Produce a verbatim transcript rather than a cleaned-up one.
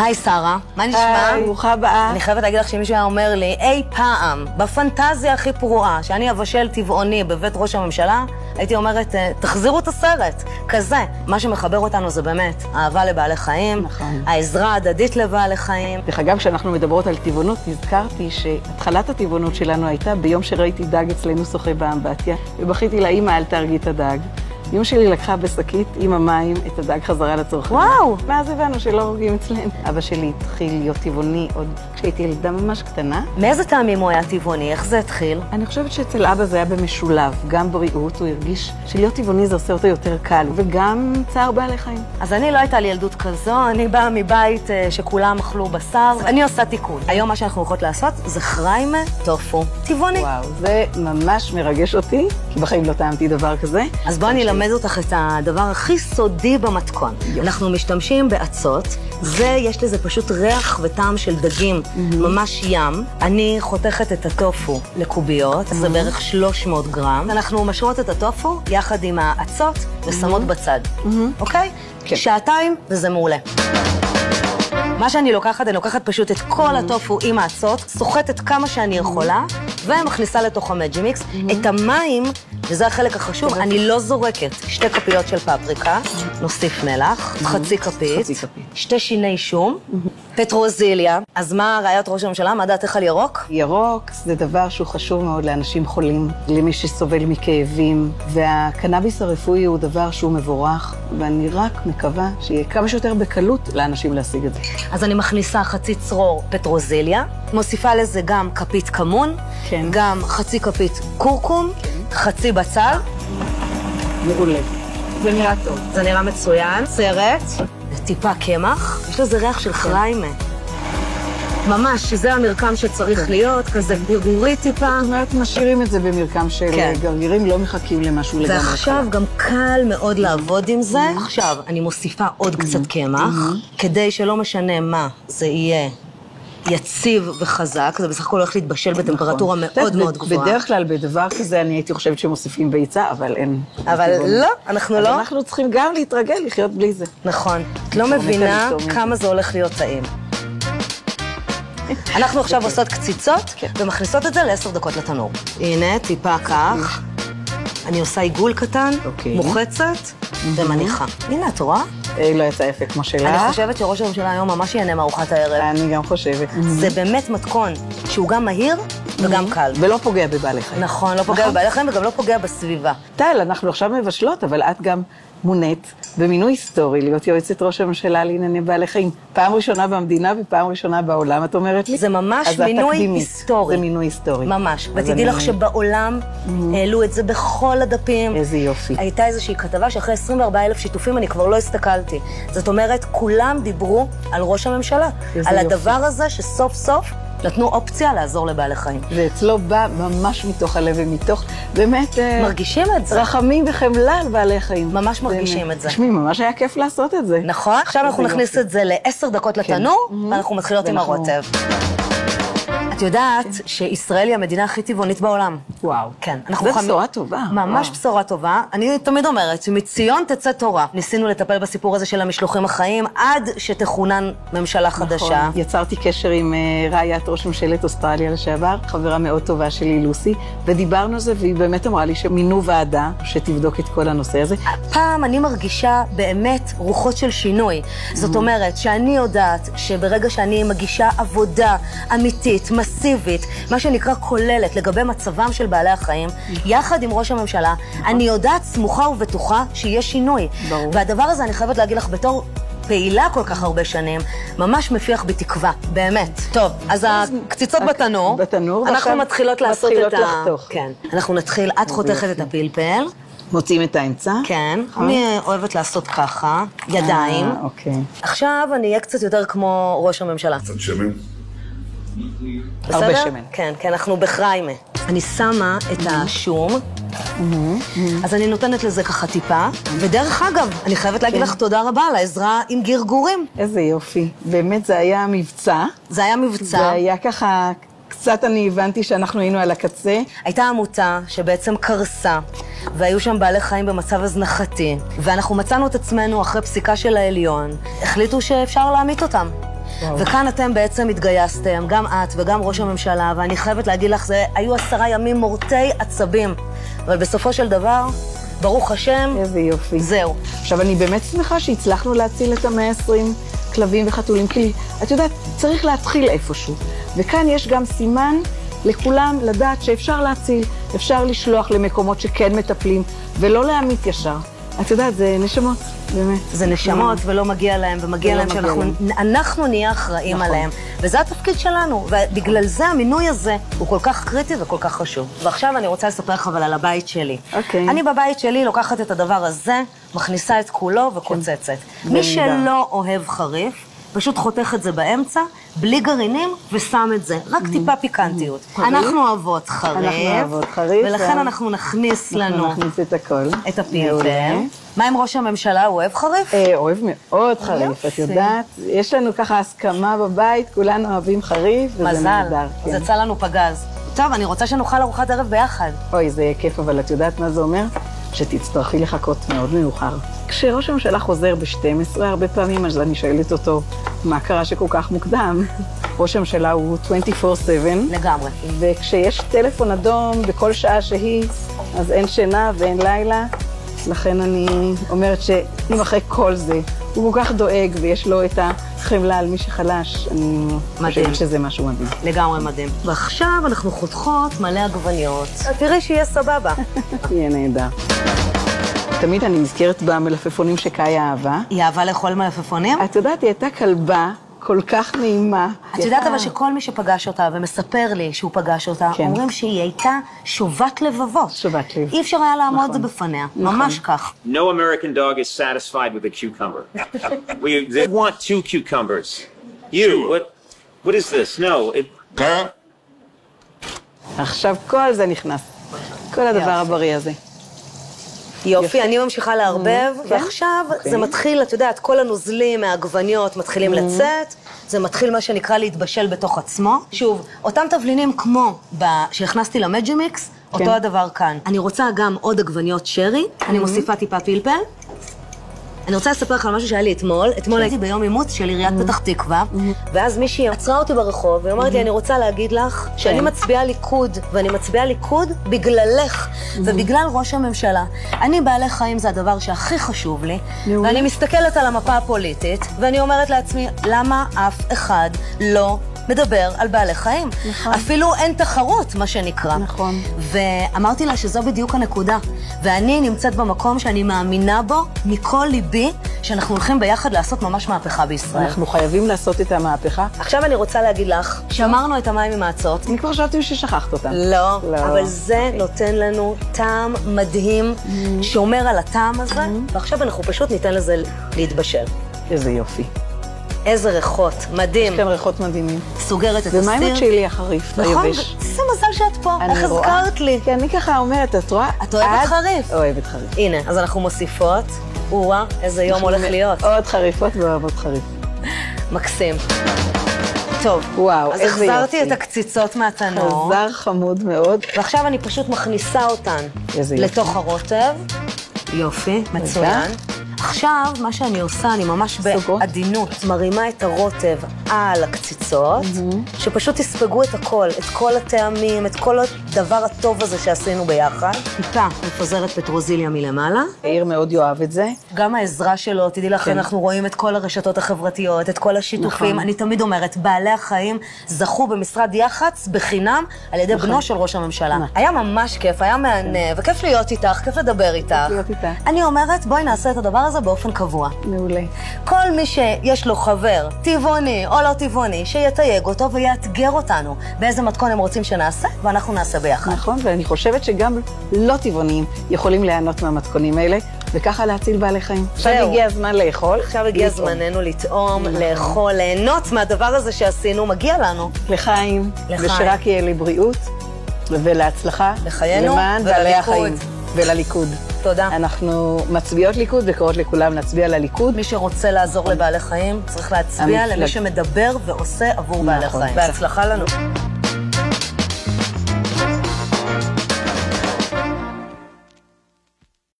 היי שרה, מה נשמע? היי, ברוכה הבאה. אני חייבת להגיד לך שמישהו היה אומר לי, אי פעם, בפנטזיה הכי פרועה, שאני אבשל טבעוני בבית ראש הממשלה, הייתי אומרת, תחזירו את הסרט, כזה. מה שמחבר אותנו זה באמת אהבה לבעלי חיים, נכון. העזרה ההדדית לבעלי חיים. דרך אגב, כשאנחנו מדברות על טבעונות, נזכרתי שהתחלת הטבעונות שלנו הייתה ביום שראיתי דג אצלנו שוחה באמבטיה, ובכיתי לה, אמא, אל תהרגי את הדג. אמא שלי לקחה בשקית עם המים את הדג חזרה לצרכנים. וואו! ואז הבנו שלא הורגים אצלנו. אבא שלי התחיל להיות טבעוני עוד כשהייתי ילדה ממש קטנה. מאיזה טעמים הוא היה טבעוני? איך זה התחיל? אני חושבת שאצל אבא זה היה במשולב, גם בריאות, הוא הרגיש שלהיות טבעוני זה עושה אותו יותר קל, וגם צער בעלי חיים. אז אני לא הייתה לי ילדות כזו, אני באה מבית שכולם אכלו בשר, אני עושה תיקון. היום מה שאנחנו הולכות לעשות זה חריימה טופו טבעוני. וואו, זה ממש מרגש אותי, כי בחיים לא טעמתי דבר כזה. אז בואי אני אלמד אותך את הדבר הכי סודי במתכון. אנחנו משתמשים באצות, זה, יש לזה פשוט ריח וטעם של דגים, ממש ים. אני חותכת את הטופו לקוביות, זה בערך שלוש מאות גרם. אנחנו משרות את הטופו יחד עם האצות ושמות בצד, אוקיי? שעתיים וזה מעולה. מה שאני לוקחת, אני לוקחת פשוט את כל הטופו עם האצות, סוחטת כמה שאני יכולה, ומכניסה לתוך המג'י מיקס. את המים, וזה החלק החשוב, אני לא זורקת. שתי כפיות של פפריקה, נוסיף מלח, חצי כפית, שתי שיני שום, פטרוזיליה. אז מה ראיות ראש הממשלה? מה דעתך על ירוק? ירוק זה דבר שהוא חשוב מאוד לאנשים חולים, למי שסובל מכאבים, והקנאביס הרפואי הוא דבר שהוא מבורך, ואני רק מקווה שיהיה כמה שיותר בקלות לאנשים להשיג את זה. אז אני מכניסה חצי צרור פטרוזיליה, מוסיפה לזה גם כפית כמון, כן. גם חצי כפית קורקום, כן. חצי בצל. מעולה. זה נראה טוב. זה נראה מצוין. סרט, טיפה קמח, יש לזה ריח של חריימה. ממש, שזה המרקם שצריך להיות, כזה גרגירי טיפה. זאת אומרת, משאירים את זה במרקם של גרגירים, לא מחכים למשהו לגמרי. ועכשיו גם קל מאוד לעבוד עם זה. עכשיו, אני מוסיפה עוד קצת קמח, כדי שלא משנה מה, זה יהיה יציב וחזק, זה בסך הכל הולך להתבשל בטמפרטורה מאוד מאוד גבוהה. בדרך כלל בדבר כזה אני הייתי חושבת שמוסיפים ביצה, אבל אין. אבל לא, אנחנו לא. אז אנחנו צריכים גם להתרגל לחיות בלי זה. נכון. את לא מבינה כמה זה הולך להיות טעים. אנחנו עכשיו עושות קציצות ומכניסות את זה לעשר דקות לתנור. הנה, טיפה כך. אני עושה עיגול קטן, מוחצת ומניחה. הנה, את רואה? לא יצא יפה כמו שלה. אני חושבת שראש הממשלה היום ממש ייהנה מארוחת הערב. אני גם חושבת. זה באמת מתכון שהוא גם מהיר וגם קל. ולא פוגע בבעלי חיים. נכון, לא פוגע בבעלי חיים וגם לא פוגע בסביבה. טל, אנחנו עכשיו מבשלות, אבל את גם מונית במינוי היסטורי להיות יועצת ראש הממשלה לענייני בעלי חיים. פעם ראשונה במדינה ופעם ראשונה בעולם, את אומרת לי? זה ממש מינוי היסטורי. זה מינוי היסטורי. ממש. ותדעי לך שבעולם העלו את זה בכל הדפים. איזה יופי. הייתה איזושהי כתבה שאחרי עשרים וארבעה אלף שיתופים אני כבר לא הסתכלתי. זאת אומרת, כולם דיברו על ראש הממשלה. על הדבר הזה שסוף סוף נתנו אופציה לעזור לבעלי חיים. ואצלו בא ממש מתוך הלב ומתוך, באמת מרגישים את זה. רחמים וחמלה על בעלי חיים. ממש מרגישים את זה. תשמעי, ממש היה כיף לעשות את זה. נכון. עכשיו אנחנו נכניס את זה לעשר דקות לתנור, ואנחנו מתחילות עם הרוטב. את יודעת שישראל היא המדינה הכי טבעונית בעולם. וואו. כן. זה בשורה טובה. ממש בשורה טובה. אני תמיד אומרת, מציון תצא תורה. ניסינו לטפל בסיפור הזה של המשלוחים החיים, עד שתכונן ממשלה חדשה. נכון. יצרתי קשר עם רעיית ראש ממשלת אוסטרליה לשעבר, חברה מאוד טובה שלי, לוסי, ודיברנו על זה, והיא באמת אמרה לי שמינו ועדה שתבדוק את כל הנושא הזה. פעם אני מרגישה באמת רוחות של שינוי. זאת אומרת, שאני יודעת שברגע שאני מגישה עבודה אמיתית, מסיבית, מה שנקרא כוללת לגבי מצבם של בעלי החיים, יחד עם ראש הממשלה, אני יודעת סמוכה ובטוחה שיש שינוי. ברור. והדבר הזה, אני חייבת להגיד לך, בתור פעילה כל כך הרבה שנים, ממש מפיח בתקווה, באמת. טוב, אז הקציצות בתנור. בתנור. אנחנו מתחילות לעשות את ה... מתחילות לחתוך. כן. אנחנו נתחיל, את חותכת את הפלפל. מוצאים את האמצע. כן. אני אוהבת לעשות ככה, ידיים. אוקיי. עכשיו אני אהיה קצת יותר כמו ראש הממשלה. קצת שמן. הרבה שמן. כן, כי אנחנו בחריימה. אני שמה את השום, אז אני נותנת לזה ככה טיפה, ודרך אגב, אני חייבת להגיד לך תודה רבה על העזרה עם גרגורים. איזה יופי. באמת זה היה מבצע. זה היה מבצע. זה היה ככה, קצת אני הבנתי שאנחנו היינו על הקצה. הייתה עמותה שבעצם קרסה, והיו שם בעלי חיים במצב הזנחתי, ואנחנו מצאנו את עצמנו אחרי פסיקה של העליון, החליטו שאפשר להמית אותם. וכאן אתם בעצם התגייסתם, גם את וגם ראש הממשלה, ואני חייבת להגיד לך, זה היו עשרה ימים מורטי עצבים, אבל בסופו של דבר, ברוך השם, איזה יופי. זהו. עכשיו, אני באמת שמחה שהצלחנו להציל את המאה עשרים כלבים וחתולים, כי את יודעת, צריך להתחיל איפשהו. וכאן יש גם סימן לכולם לדעת שאפשר להציל, אפשר לשלוח למקומות שכן מטפלים, ולא להעמיד ישר. את יודעת, זה נשמות, באמת. זה נשמות ולא מגיע להם, ומגיע להם שאנחנו נהיה אחראים עליהם. וזה התפקיד שלנו, ובגלל זה המינוי הזה הוא כל כך קריטי וכל כך חשוב. ועכשיו אני רוצה לספר לך אבל על הבית שלי. אני בבית שלי לוקחת את הדבר הזה, מכניסה את כולו וקוצצת. מי שלא אוהב חריף, פשוט חותך את זה באמצע, בלי גרעינים, ושם את זה. רק טיפה פיקנטיות. אנחנו אוהבות חריף, ולכן אנחנו נכניס לנו... אנחנו נכניס את הכל. את הפלפל. מה עם ראש הממשלה? הוא אוהב חריף? אוהב מאוד חריף, את יודעת. יש לנו ככה הסכמה בבית, כולנו אוהבים חריף, וזה נהדר. אז יצא לנו פגז. טוב, אני רוצה שנאכל ארוחת ערב ביחד. אוי, זה יהיה כיף, אבל את יודעת מה זה אומר? שתצטרכי לחכות מאוד מאוחר. כשראש הממשלה חוזר ב-שתים עשרה, הרבה פעמים, אז אני שואלת אותו, מה קרה שכל כך מוקדם? ראש הממשלה הוא עשרים וארבע שבע. לגמרי. וכשיש טלפון אדום בכל שעה שהיא, אז אין שינה ואין לילה. לכן אני אומרת שאם אחרי כל זה, הוא כל כך דואג ויש לו את החמלה על מי שחלש, אני חושבת שזה משהו מדהים. לגמרי מדהים. ועכשיו אנחנו חותכות מלא עגבניות. תראי שיהיה סבבה. יהיה נהדר. תמיד אני נזכרת במלפפונים שקאי אהבה. היא אהבה לאכול מלפפונים? את יודעת, היא הייתה כלבה כל כך נעימה. את יודעת אבל שכל מי שפגש אותה ומספר לי שהוא פגש אותה, אומרים שהיא הייתה שובת לבבות. שובת לב. אי אפשר היה לעמוד זה בפניה, ממש כך. No American dog is satisfied with a cucumber. We, they want two cucumbers. You, what, what is this? No, it... עכשיו כל זה נכנס. כל הדבר הבריא הזה. יופי, אני ממשיכה לערבב, ועכשיו זה מתחיל, את יודעת, כל הנוזלים מהעגבניות מתחילים לצאת, זה מתחיל מה שנקרא להתבשל בתוך עצמו. שוב, אותם תבלינים כמו שהכנסתי למג'ימיקס, אותו הדבר כאן. אני רוצה גם עוד עגבניות שרי, אני מוסיפה טיפה פלפל. אני רוצה לספר לך על משהו שהיה לי אתמול. אתמול הייתי ביום אימוץ של עיריית פתח תקווה, ואז מישהי עצרה אותי ברחוב, והיא אמרת לי, אני רוצה להגיד לך שאני מצביעה ליכוד, ואני מצביעה ליכוד בגללך, ובגלל ראש הממשלה. אני בעלי חיים זה הדבר שהכי חשוב לי, ואני מסתכלת על המפה הפוליטית, ואני אומרת לעצמי, למה אף אחד לא מדבר על בעלי חיים? נכון. אפילו אין תחרות, מה שנקרא. נכון. ואמרתי לה שזו בדיוק הנקודה. ואני נמצאת במקום שאני מאמינה בו מכל ליבי, שאנחנו הולכים ביחד לעשות ממש מהפכה בישראל. אנחנו חייבים לעשות את המהפכה. עכשיו אני רוצה להגיד לך, שמרנו את המים עם העצות. אני כבר חשבתי ששכחת אותם. לא, לא, אבל זה נותן לנו טעם מדהים, mm. שומר על הטעם הזה, mm. ועכשיו אנחנו פשוט ניתן לזה להתבשל. איזה יופי. איזה ריחות, מדהים. יש כאן ריחות מדהימים. סוגרת את הסיר. ומה עם את שלי החריף, היבש? נכון, זה מזל שאת פה, איך הזכרת לי. כי אני ככה אומרת, את רואה? את אוהבת חריף. אוהבת חריף. הנה, אז אנחנו מוסיפות. וואה, איזה יום הולך להיות. עוד חריפות ואוהבות חריף. מקסים. טוב, וואו, איזה יופי. אז החזרתי את הקציצות מהתנור. חזר חמוד מאוד. ועכשיו אני פשוט מכניסה אותן לתוך הרוטב. יופי, מצוין. עכשיו, מה שאני עושה, אני ממש בעדינות מרימה את הרוטב על הקציצות, שפשוט תספגו את הכל, את כל הטעמים, את כל הדבר הטוב הזה שעשינו ביחד. טיפה מפזרת פטרוזיליה מלמעלה. העיר מאוד יאהב את זה. גם העזרה שלו, תדעי לך, אנחנו רואים את כל הרשתות החברתיות, את כל השיתופים. אני תמיד אומרת, בעלי החיים זכו במשרד יח"צ בחינם על ידי בנו של ראש הממשלה. היה ממש כיף, היה מענה, וכיף להיות איתך, כיף לדבר איתך. אני אומרת, בואי נעשה את הדבר הזה באופן קבוע. מעולה. כל מי שיש לו חבר, טבעוני או לא טבעוני, שיתייג אותו ויאתגר אותנו באיזה מתכון הם רוצים שנעשה, ואנחנו נעשה ביחד. נכון, ואני חושבת שגם לא טבעוניים יכולים ליהנות מהמתכונים האלה, וככה להציל בעלי חיים. עכשיו הגיע הזמן לאכול. עכשיו הגיע זמננו לטעום, לאכול, ליהנות מהדבר הזה שעשינו, מגיע לנו. לחיים, ושרק יהיה לבריאות, ולהצלחה, לחיינו למען בעלי החיים, ולליכוד. תודה. אנחנו מצביעות ליכוד וקוראות לכולם להצביע לליכוד. מי שרוצה לעזור לבעלי חיים צריך להצביע למי שמדבר ועושה עבור בעלי חיים. בהצלחה לנו.